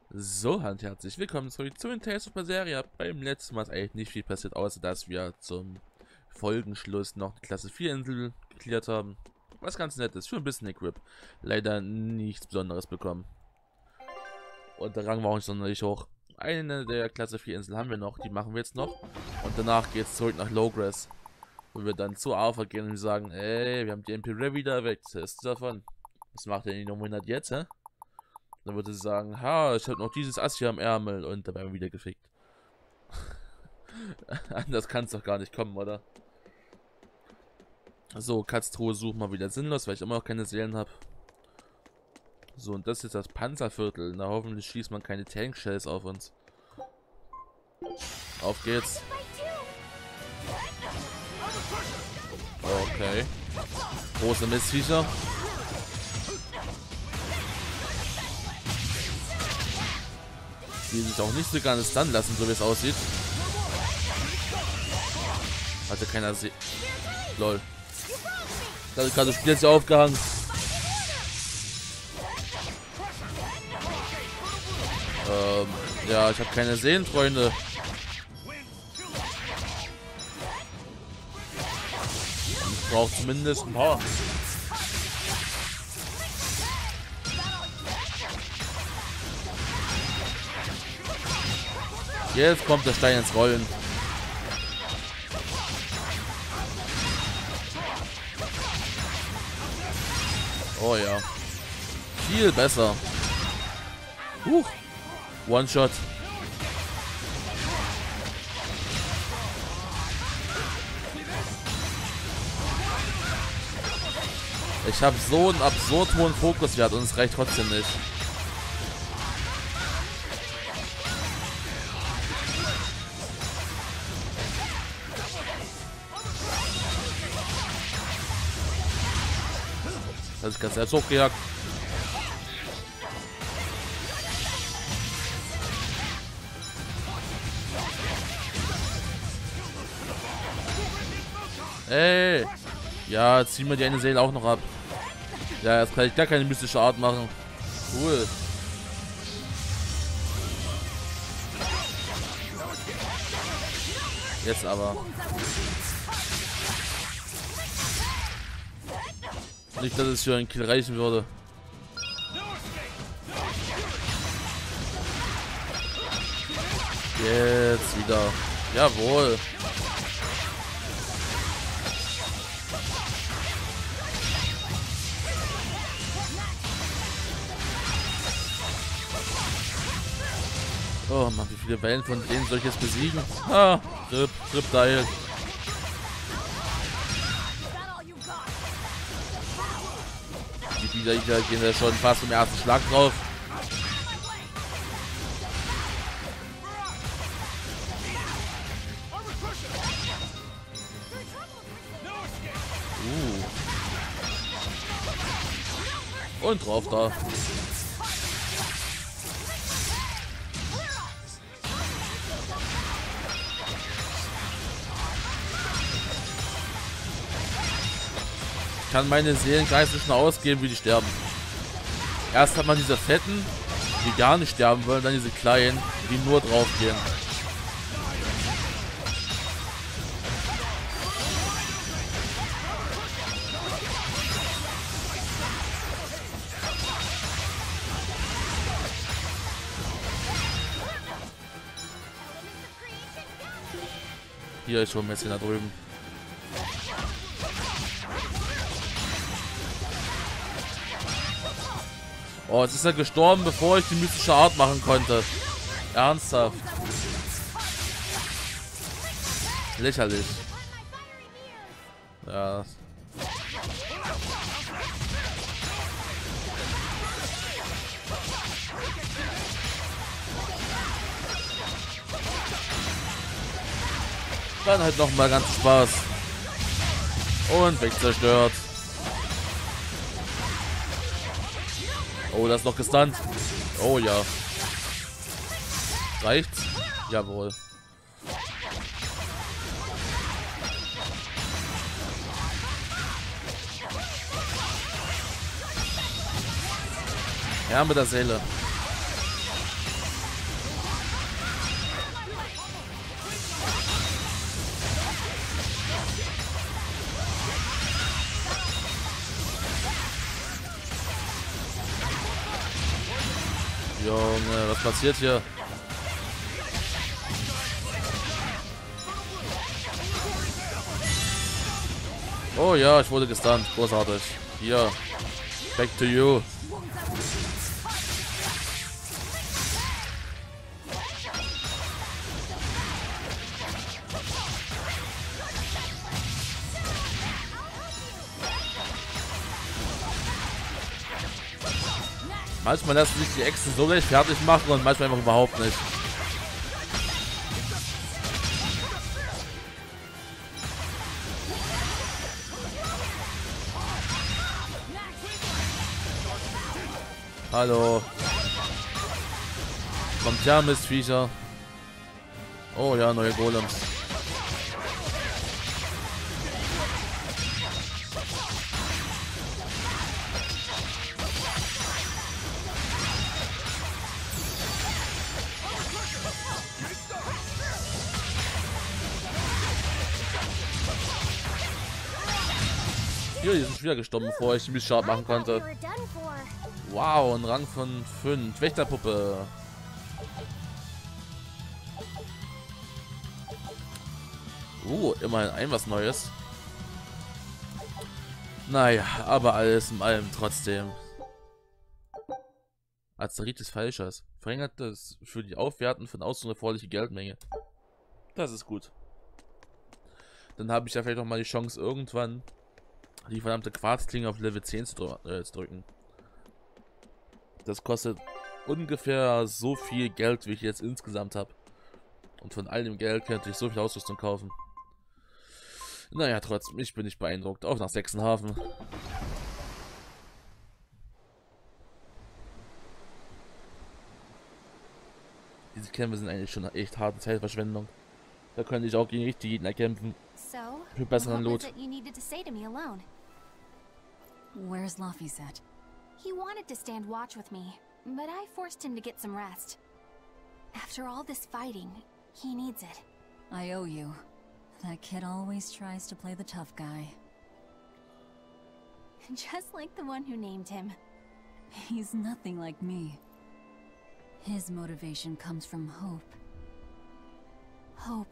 So, und herzlich willkommen zurück zu den Tales of Berseria. Beim letzten Mal ist eigentlich nicht viel passiert, außer dass wir zum Folgenschluss noch die Klasse 4 Insel geklärt haben. Was ganz nett ist, für ein bisschen Equip. Leider nichts Besonderes bekommen. Und der Rang war auch nicht sonderlich hoch. Eine der Klasse 4 Insel haben wir noch, die machen wir jetzt noch. Und danach geht es zurück nach Lowgrass. Wo wir dann zu Arthur gehen und sagen, ey, wir haben die Imperial wieder weg, was ist davon? Was macht denn die Nominat jetzt, hä? Dann würde sie sagen, ha, ich habe noch dieses Ass hier am Ärmel und dabei haben wir wieder gefickt. Anders kann es doch gar nicht kommen, oder? So, Katztruhe suchen wir wieder sinnlos, weil ich immer noch keine Seelen habe. So, und das ist jetzt das Panzerviertel. Na, hoffentlich schießt man keine Tankshells auf uns. Auf geht's. Okay. Große Mistviecher. Die sich auch nicht so gerne stunnen lassen, so wie es aussieht. Hatte keiner See. Lol. Ich hatte gerade das Spiel jetzt hier aufgehangen. Ja, ich habe keine Seelen, Freunde. Ich brauche zumindest ein paar. Jetzt kommt der Stein ins Rollen. Oh ja. Viel besser. One-Shot. Ich habe so einen absurd hohen Fokuswert und es reicht trotzdem nicht. Das ist ganz selbst hochgejagt. Ey! Ja, ziehen wir die eine Seele auch noch ab. Ja, jetzt kann ich gar keine mystische Art machen. Cool. Jetzt aber. Nicht, dass es für einen Kill reichen würde. Jetzt wieder. Jawohl. Oh Mann, wie viele Wellen von denen soll ich jetzt besiegen? Ah, Rip-Dial. Die Viecher hier gehen ja schon fast im ersten Schlag drauf. Und drauf da. Ich kann meine Seelen gar nicht so schnell ausgeben, wie die sterben. Erst hat man diese Fetten, die gar nicht sterben wollen, dann diese Kleinen, die nur drauf gehen. Hier ist schon ein bisschen da drüben. Oh, jetzt ist er gestorben, bevor ich die mystische Art machen konnte. Ernsthaft. Lächerlich. Ja. Dann halt noch mal ganz Spaß. Und weg zerstört. Oh, das ist noch gestunt. Oh ja. Reicht's? Jawohl. Herr mit der Seele. Junge, was passiert hier? Oh ja, ich wurde gestunt. Großartig. Hier. Back to you. Manchmal lassen sich die Echsen so leicht fertig machen und manchmal einfach überhaupt nicht. Hallo. Kommt ja, Mistviecher. Oh ja, neue Golems. Hier, die sind schon wieder gestorben, bevor ich mich Schaden machen konnte. Wow, ein Rang von 5. Wächterpuppe. Immerhin ein was Neues. Naja, aber alles in allem trotzdem. Azerit des Falschers. Verringert das für die Aufwerten von außen erforderliche Geldmenge. Das ist gut. Dann habe ich ja vielleicht noch mal die Chance, irgendwann die verdammte Quarzklinge auf Level 10 zu drücken. Das kostet ungefähr so viel Geld, wie ich jetzt insgesamt habe. Und von all dem Geld könnte ich so viel Ausrüstung kaufen. Naja, trotzdem, ich bin nicht beeindruckt. Auch nach Sechsenhafen. Diese Kämpfe sind eigentlich schon echt harte Zeitverschwendung. Da könnte ich auch gegen richtige Gegner kämpfen. Für besseren Loot. Where's Laphicet? He wanted to stand watch with me, but I forced him to get some rest. After all this fighting, he needs it. I owe you. That kid always tries to play the tough guy. Just like the one who named him. He's nothing like me. His motivation comes from hope. Hope.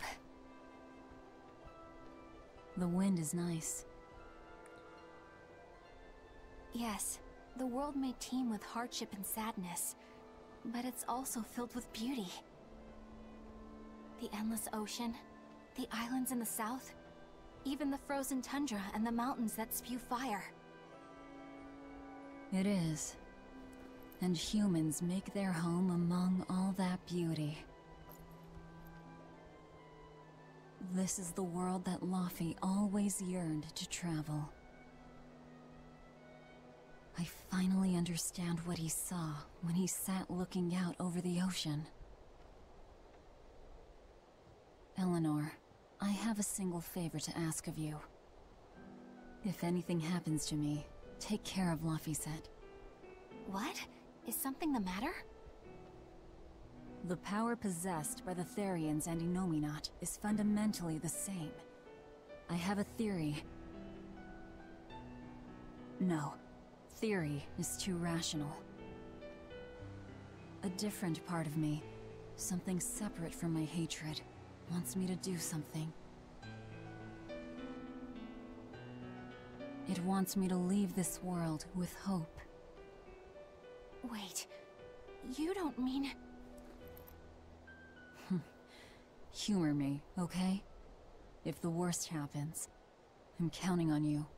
The wind is nice. Yes, the world may teem with hardship and sadness, but it's also filled with beauty. The endless ocean, the islands in the south, even the frozen tundra and the mountains that spew fire. It is. And humans make their home among all that beauty. This is the world that Laphi always yearned to travel. I finally understand what he saw when he sat looking out over the ocean. Eleanor, I have a single favor to ask of you. If anything happens to me, take care of Laphicet. What? Is something the matter? The power possessed by the Therians and Innominat is fundamentally the same. I have a theory. No. Theory is too rational. A different part of me, something separate from my hatred, wants me to do something. It wants me to leave this world with hope. Wait, you don't mean... Humor me, okay? If the worst happens, I'm counting on you.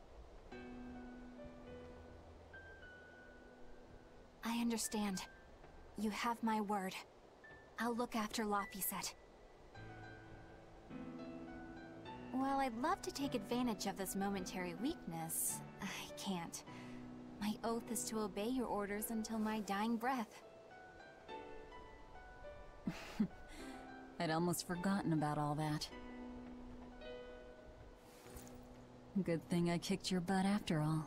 I understand. You have my word. I'll look after Laphicet. While I'd love to take advantage of this momentary weakness, I can't. My oath is to obey your orders until my dying breath. I'd almost forgotten about all that. Good thing I kicked your butt after all.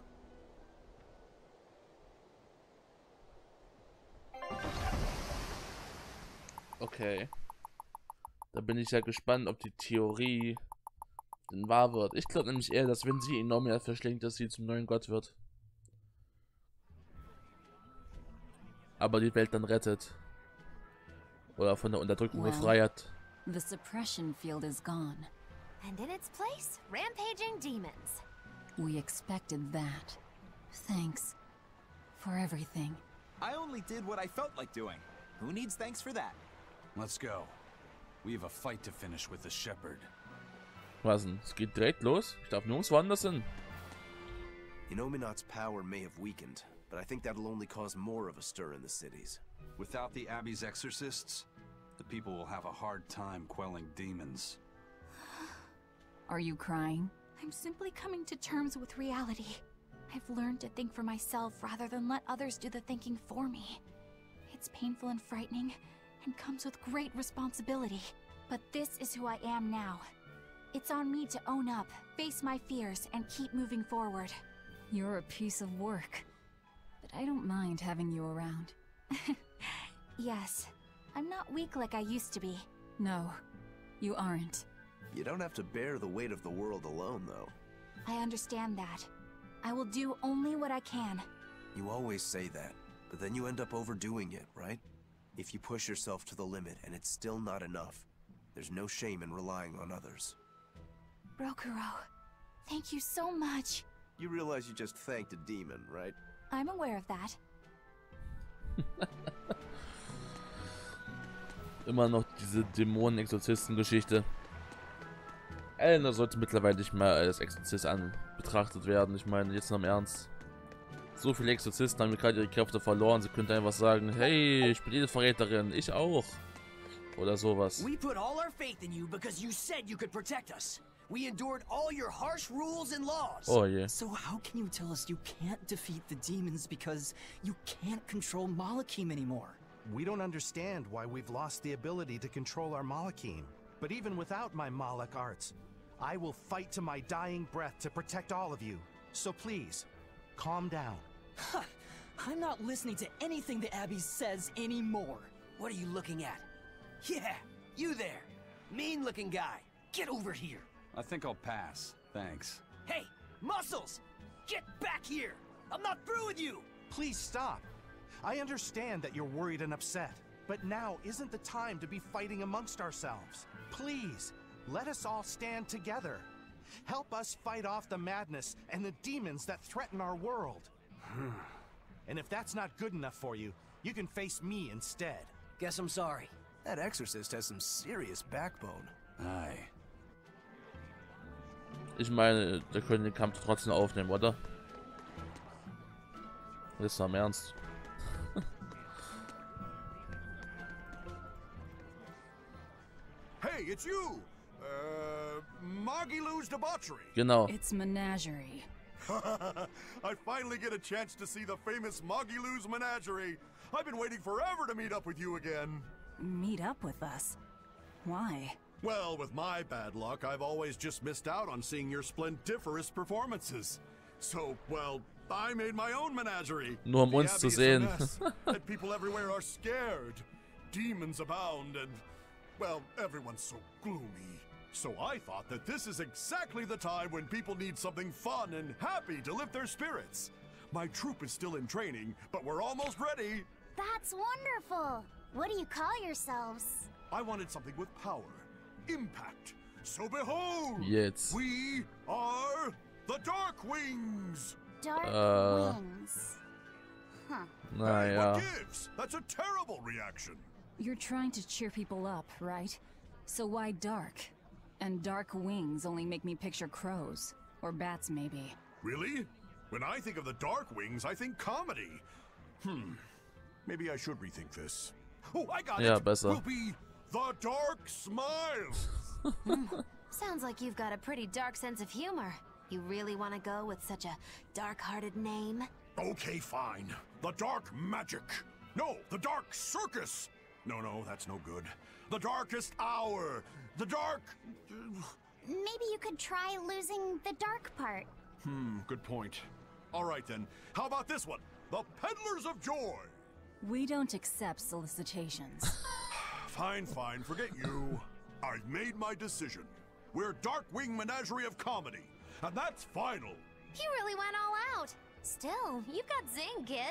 Okay. Da bin ich ja gespannt, ob die Theorie denn wahr wird. Ich glaube nämlich eher, dass wenn sie Innominat verschlingt, dass sie zum neuen Gott wird. aber die Welt dann rettet. Oder von der Unterdrückung Well, befreit. The suppression field is gone. And in its place, rampaging demons. We expected that. Thanks for everything. I only did what I felt like doing. Who needs thanks for that? Let's go. We have a fight to finish with the shepherd. Was denn? Es geht direkt los? Ich darf nirgends woanders hin. Inominat's power may have weakened, but I think that'll only cause more of a stir in the cities. Without the Abbey's exorcists, the people will have a hard time quelling demons. Are you crying? I'm simply coming to terms with reality. I've learned to think for myself rather than let others do the thinking for me. It's painful and frightening, and comes with great responsibility. But this is who I am now. It's on me to own up, face my fears, and keep moving forward. You're a piece of work. But I don't mind having you around. Yes, I'm not weak like I used to be. No, you aren't. You don't have to bear the weight of the world alone, though. I understand that. I will do only what I can. You always say that, but then you end up overdoing it, right? If you push yourself to the limit and it's still not enough, there's no shame in relying on others. Rokuro, thank you so much. You realize you just thanked a demon, right? I'm aware of that. Immer noch diese Dämonen-Exorzisten-Geschichte. Elena sollte mittlerweile nicht mehr als Exorzist betrachtet werden. Ich meine, jetzt noch im Ernst. So viele Exorzisten haben gerade ihre Kräfte verloren. Sie könnte einfach sagen, hey, ich bin jede Verräterin, ich auch. Oder sowas. We put all our faith in you because you said you could protect us. We endured all your harsh rules and laws. Oh yeah. So how can you tell us you can't defeat the demons because you can't control Malakim anymore? We don't understand why we've lost the ability to control our Malakim. But even without my Malak arts, I will fight to my dying breath to protect all of you. So please, calm down. I'm not listening to anything the Abbey says anymore. What are you looking at? Yeah, you there. Mean-looking guy. Get over here. I think I'll pass. Thanks. Hey, Muscles! Get back here! I'm not through with you! Please stop. I understand that you're worried and upset, but now isn't the time to be fighting amongst ourselves. Please, let us all stand together. Help us fight off the madness and the demons that threaten our world. And if that's not good enough for you, you can face me instead. Guess I'm sorry. That exorcist has some serious backbone. Aye. Ich meine, wir können den Kampf trotzdem aufnehmen, oder? Ist doch im Ernst. Hey, it's you! Magilou's Debauchery. Genau. It's Menagerie. I finally get a chance to see the famous Magilou's Menagerie. I've been waiting forever to meet up with you again. Meet up with us? Why? Well, with my bad luck, I've always just missed out on seeing your splendiferous performances. So, well, I made my own menagerie. Nur The uns zu Abbey is a sehen. mess, and people everywhere are scared. Demons abound and, well, everyone's so gloomy. So I thought that this is exactly the time when people need something fun and happy to lift their spirits. My troupe is still in training, but we're almost ready. That's wonderful! What do you call yourselves? I wanted something with power, impact. So behold, Jetzt. we are the Dark Wings. Dark Wings. Huh. Hey, Naja. what gives? That's a terrible reaction. You're trying to cheer people up, right? So why dark? And dark wings only make me picture crows. Or bats, maybe. Really? When I think of the Dark Wings, I think comedy. Maybe I should rethink this. Oh, I got Ja, it. besser. We'll be the Dark Smiles. Sounds like you've got a pretty dark sense of humor. You really want to go with such a dark-hearted name? Okay, fine. The Dark Magic. No, the Dark Circus. No, that's no good. The Darkest Hour. The Dark... Maybe you could try losing the dark part. Good point. All right, then. How about this one? The Peddlers of Joy. We don't accept solicitations. Fine. Forget you. I've made my decision. We're Darkwing Menagerie of Comedy. And that's final. You really went all out. Still, you've got zing, kid.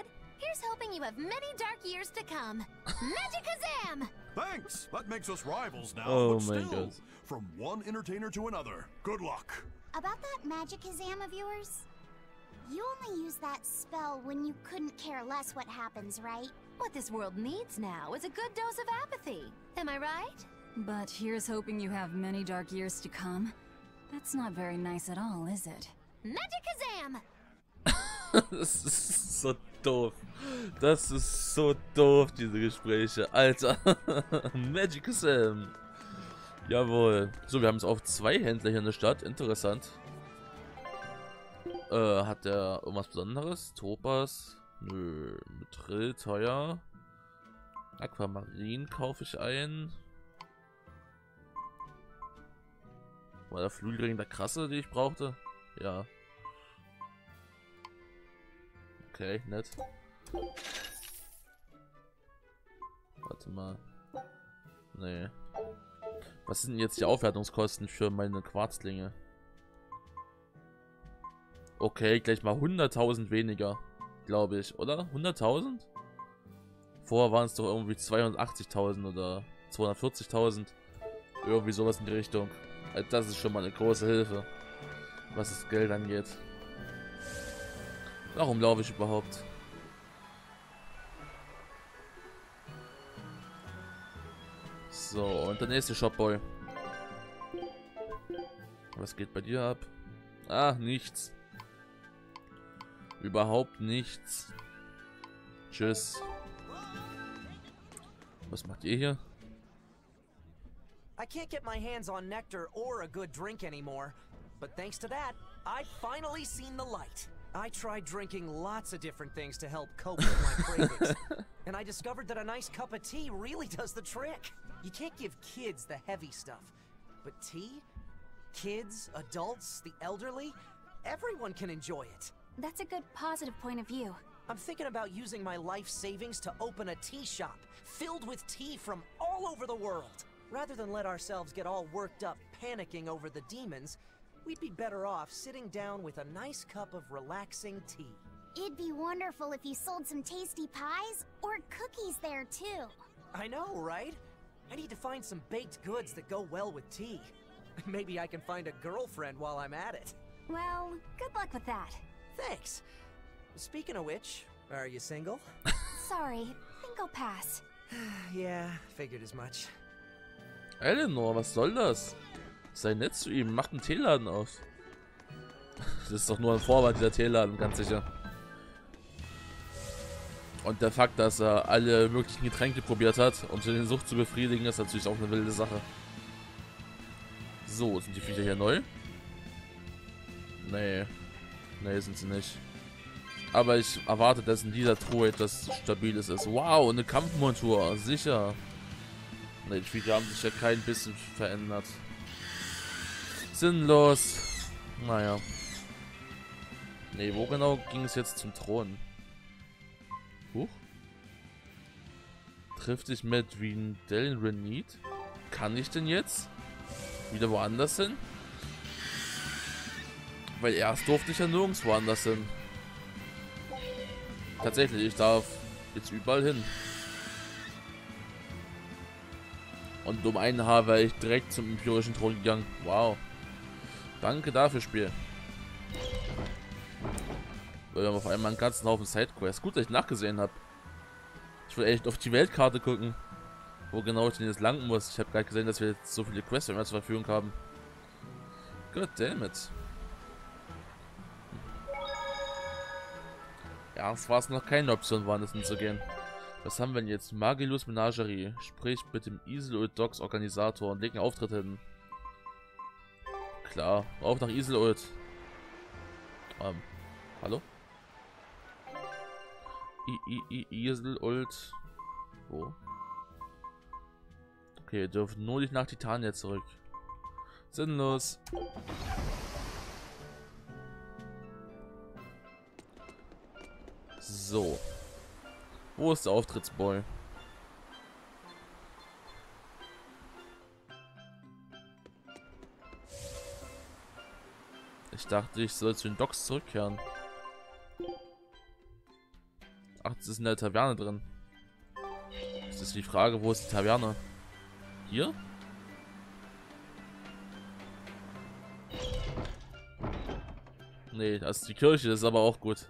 Here's hoping you have many dark years to come. Magikazam! Thanks! That makes us rivals now, Oh but my still, God. from one entertainer to another. Good luck. About that Magikazam of yours? You only use that spell when you couldn't care less what happens, right? What this world needs now is a good dose of apathy. Am I right? But here's hoping you have many dark years to come. That's not very nice at all, is it? Magikazam! Das ist so doof. Das ist so doof, diese Gespräche. Alter. Magic Sam. Jawohl. So, wir haben es auf 2 Händler hier in der Stadt. Interessant. Hat der irgendwas Besonderes? Topaz? Nö. Mithril teuer. Aquamarin kaufe ich ein. War der Flügelring der krasse, die ich brauchte? Ja. Okay, nett. Warte mal. Nee. Was sind denn jetzt die Aufwertungskosten für meine Quarzlinge? Okay, gleich mal 100.000 weniger, glaube ich, oder? 100.000? Vorher waren es doch irgendwie 280.000 oder 240.000. Irgendwie sowas in die Richtung. Also das ist schon mal eine große Hilfe, was das Geld angeht. Warum laufe ich überhaupt? So, und der nächste Shopboy. Was geht bei dir ab? Ah, nichts. Überhaupt nichts. Tschüss. Was macht ihr hier? I can't get my hands on nectar or a good drink anymore, but thanks to that, I've finally seen the light. I tried drinking lots of different things to help cope with my cravings, and I discovered that a nice cup of tea really does the trick. You can't give kids the heavy stuff, but tea? Kids, adults, the elderly, everyone can enjoy it. That's a good positive point of view. I'm thinking about using my life savings to open a tea shop filled with tea from all over the world. Rather than let ourselves get all worked up panicking over the demons, we'd be better off sitting down with a nice cup of relaxing tea. It'd be wonderful if you sold some tasty pies or cookies there too. I know, right? I need to find some baked goods that go well with tea. Maybe I can find a girlfriend while I'm at it. Well, good luck with that. Thanks. Speaking of which, are you single? Sorry, think I'll pass. Yeah, figured as much. Eleanor, was soll das? Sei nett zu ihm, macht einen Teeladen auf. Das ist doch nur ein Vorwand, dieser Teeladen, ganz sicher. Und der Fakt, dass er alle möglichen Getränke probiert hat, um den Sucht zu befriedigen, ist natürlich auch eine wilde Sache. So, sind die Viecher hier neu? Nee. Nee, sind sie nicht. Aber ich erwarte, dass in dieser Truhe etwas Stabiles ist. Wow, eine Kampfmontur, sicher. Ne, die Viecher haben sich ja kein bisschen verändert. Sinnlos. Naja. Ne, wo genau ging es jetzt zum Thron? Huch. Trifft sich mit Vindel Renit? Kann ich denn jetzt wieder woanders hin? Weil erst durfte ich ja nirgendwo anders hin. Tatsächlich, ich darf jetzt überall hin. Und um ein Haar wäre ich direkt zum empirischen Thron gegangen. Wow. Danke dafür, Spiel. Wir haben auf einmal einen ganzen Haufen Sidequests. Gut, dass ich nachgesehen habe. Ich will echt auf die Weltkarte gucken, wo genau ich denn jetzt lang muss. Ich habe gerade gesehen, dass wir jetzt so viele Quests zur Verfügung haben. God damn it. Ja, es war es noch keine Option, woanders hinzugehen. Was haben wir denn jetzt? Magilus Menagerie. Sprich mit dem Iselult Dogs Organisator und leg einen Auftritt hin. Klar, auf nach Iselult. Hallo? Iselult. Wo? Okay, wir dürfen nur nicht nach Titania zurück. Sinnlos. So. Wo ist der Auftrittsboy? Ich dachte, ich soll zu den Docks zurückkehren. Ach, Was ist in der Taverne drin? Das ist die Frage, wo ist die Taverne? Hier? Nee, das ist die Kirche, das ist aber auch gut.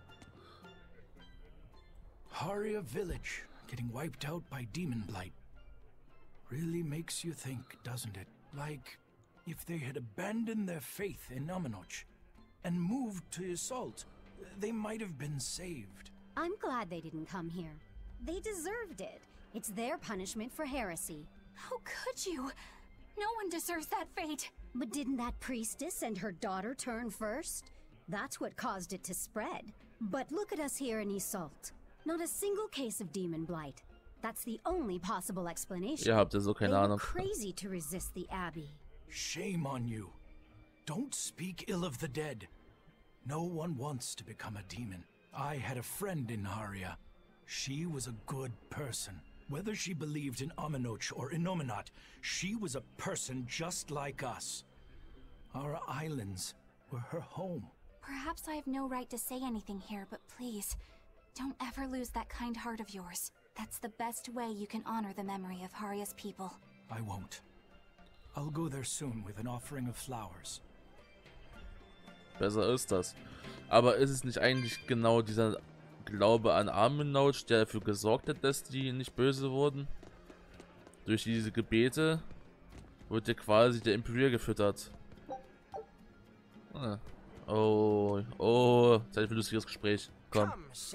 Haria Village getting wiped out by demon blight. Really makes you think, doesn't it? Like, if they had abandoned their faith in Aminoch and moved to Ysault, they might have been saved. I'm glad they didn't come here. They deserved it. It's their punishment for heresy. How could you? No one deserves that fate. But didn't that priestess and her daughter turn first? That's what caused it to spread. But look at us here in Ysault. Not a single case of demon blight. That's the only possible explanation. Ihr habt ja so keine Ahnung. Crazy to resist the Abbey. Shame on you. Don't speak ill of the dead. No one wants to become a demon. I had a friend in Haria. She was a good person. Whether she believed in Aminoch or Innominat, she was a person just like us. Our islands were her home. Perhaps I have no right to say anything here, but please, don't ever lose that kind heart of yours. That's the best way you can honor the memory of Haria's people. I won't. I'll go there soon with an offering of flowers. Besser ist das. Aber ist es nicht eigentlich genau dieser Glaube an Aminoch, der dafür gesorgt hat, dass die nicht böse wurden? Durch diese Gebete wird ja quasi der Imperial gefüttert. Ah. Oh, Zeit für ein lustiges Gespräch. Komm.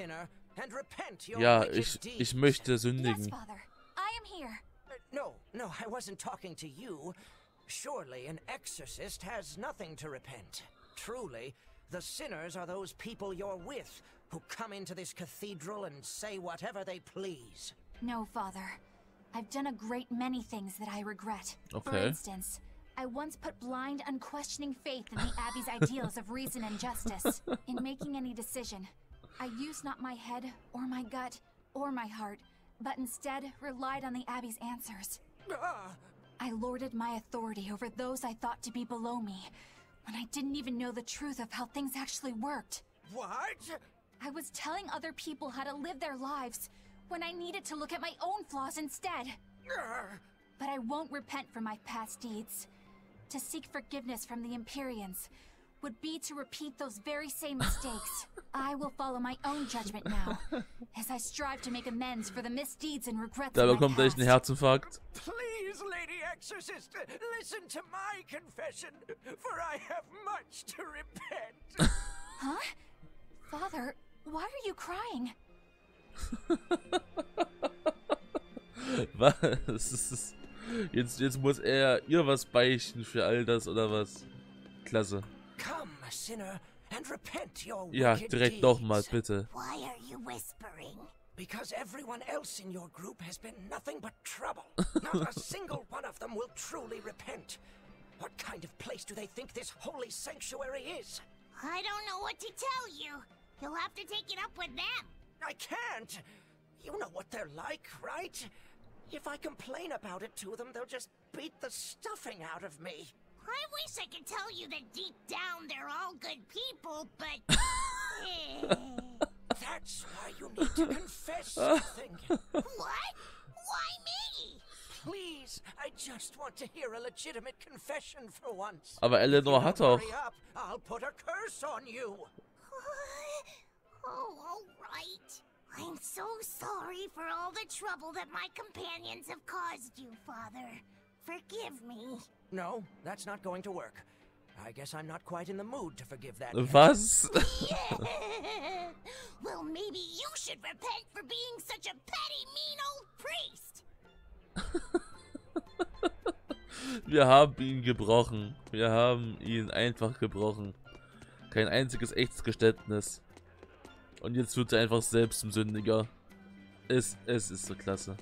Ja, ich möchte sündigen. Yes, Father. I am here. No, I wasn't talking to you. Surely an exorcist has nothing to repent. Truly, the sinners are those people you're with, who come into this cathedral and say whatever they please. No, Father. I've done a great many things that I regret. Okay. For instance, I once put blind, unquestioning faith in the Abbey's ideals of reason and justice. In making any decision, I used not my head, or my gut, or my heart, but instead relied on the Abbey's answers. I lorded my authority over those I thought to be below me, when I didn't even know the truth of how things actually worked. What? I was telling other people how to live their lives, when I needed to look at my own flaws instead. But I won't repent for my past deeds. To seek forgiveness from the Empyreans would be to repeat those very same mistakes. I will follow my own judgment now, as I strive to make amends for the misdeeds and regrets Da of my bekommt echt past. einen Herzinfarkt. Please, Lady Exorcist, listen to my confession, for I have much to repent. Huh? Father, why are you crying? Was? Jetzt muss er ihr was beichten für all das, oder was? Klasse. Come, sinner, and repent your Ja, wicked direkt nochmal, deeds. bitte. Why are you whispering? Because everyone else in your group has been nothing but trouble. Not a single one of them will truly repent. What kind of place do they think this holy sanctuary is? I don't know what to tell you. You'll have to take it up with them. I can't. You know what they're like, right? If I complain about it to them, they'll just beat the stuffing out of me. I wish I could tell you that deep down they're all good people, but... That's why you need to confess something. What? Why me? Please, I just want to hear a legitimate confession for once. Aber Eleanor hat doch. Hurry up, I'll put a curse on you. Oh, all right. I'm so sorry for all the trouble that my companions have caused you, Father. Forgive me. No, that's not going to work. I guess I'm not quite in the mood to forgive that yet. Was? Well, maybe you should repent for being such a petty, mean old priest. Wir haben ihn gebrochen. Wir haben ihn einfach gebrochen. Kein einziges echtes Geständnis. Und jetzt wird er einfach selbst zum Sündiger. Es ist so klasse.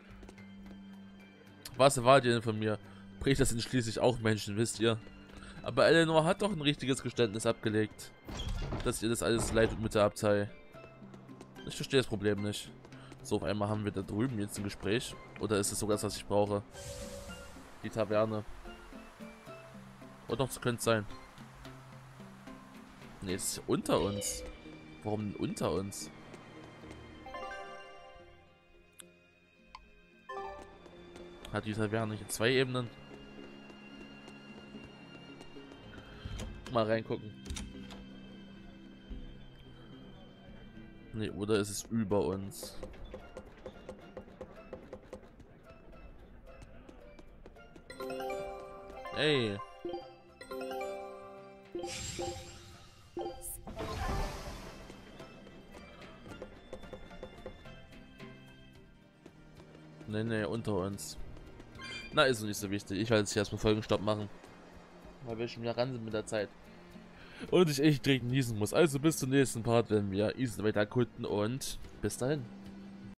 Was erwartet ihr denn von mir? Priester sind schließlich auch Menschen, wisst ihr. Aber Eleanor hat doch ein richtiges Geständnis abgelegt. Dass ihr das alles leid tut mit der Abtei. Ich verstehe das Problem nicht. So, auf einmal haben wir da drüben jetzt ein Gespräch. Oder ist es sogar das, was ich brauche? Die Taverne. Oder doch, könnte es sein. Ne, es ist unter uns. Warum denn unter uns? Hat die Taverne nicht 2 Ebenen? Mal reingucken. Nee, oder ist es über uns? Ey. Nee, unter uns. Na, ist nicht so wichtig. Ich werde jetzt hier erstmal Folgenstopp machen. Weil wir schon wieder ran sind mit der Zeit. Und ich echt dringend niesen muss. Also bis zum nächsten Part, wenn wir Isen weiter erkunden und bis dahin.